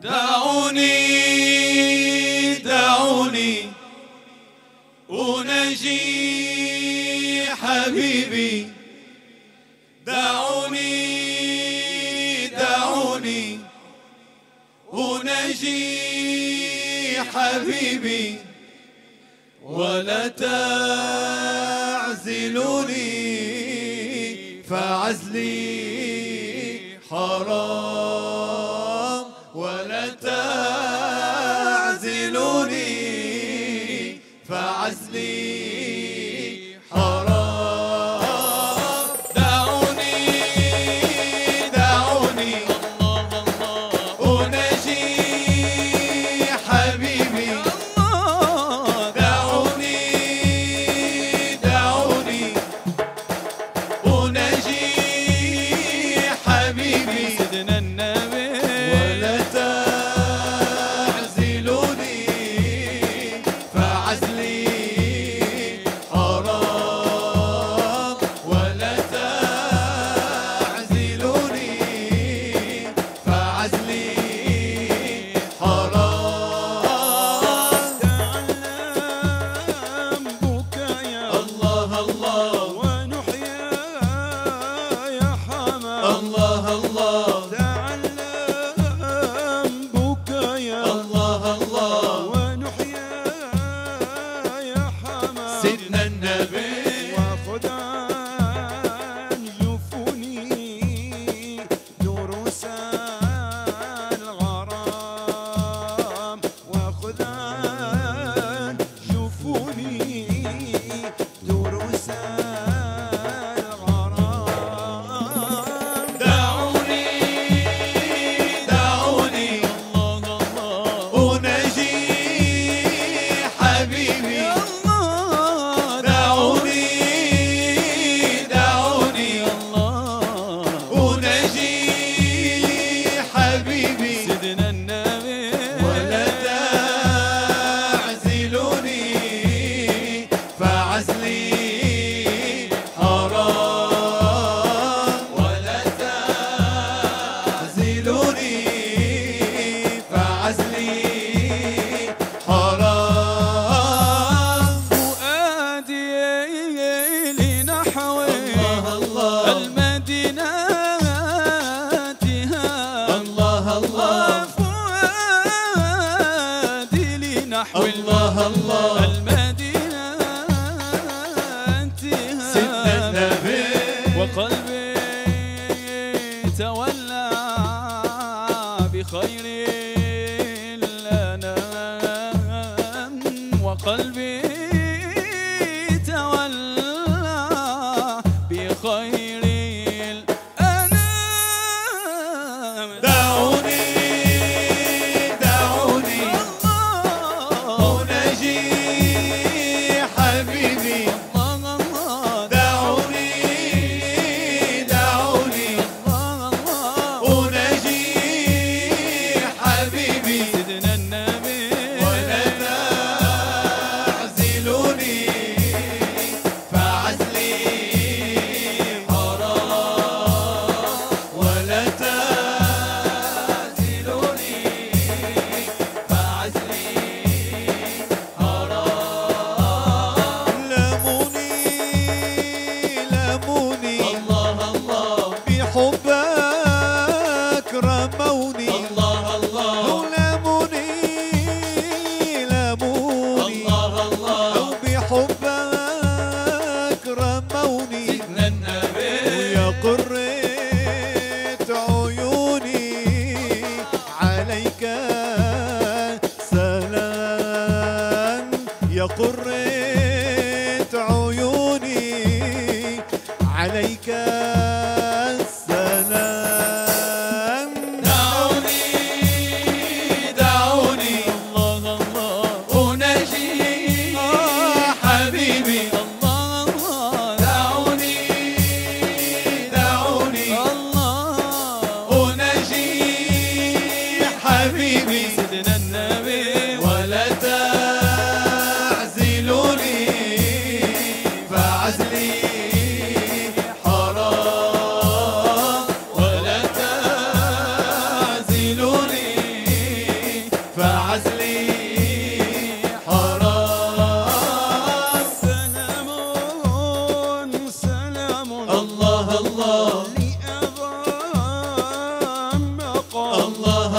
دعوني دعوني أناجي حبيبي، دعوني دعوني أناجي حبيبي، ولا تعزلوني فعزلي حرام، ولا تعزلوني فعزلي حرام. دعوني دعوني أناجي حبيبي، دعوني دعوني أناجي حبيبي سيدنا النبي، ولا تعزلوني فعزلي حرام، ولا تعزلوني فعزلي حرام. تعلم بكايا الله الله ونحيا يا حمام، الله الله تعلم بكايا الله الله ونحيا يا حمام، سيدنا النبي وخذ عن جفوني دروس الغرام، وخذ عن جفوني دروس الغرام. دعوني دعوني أناجي حبيبي، دعوني دعوني أناجي حبيبي، سيدنا النبي، ولا تعزلوني فعزلي حرام، ولا تعزلوني فعزلي حرام. فؤادي لنحو الله الله المدينة الله الله فؤادي لنحو الله الله المدينة سيدنا النبي وقلبي تولى بخير الأنام، وقلبي تولى بخير الأنام. دعوني دعوني أناجي حبيبي، دعوني دعوني أناجي حبيبي، سيدنا النبي، ولا تعزلوني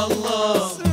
الله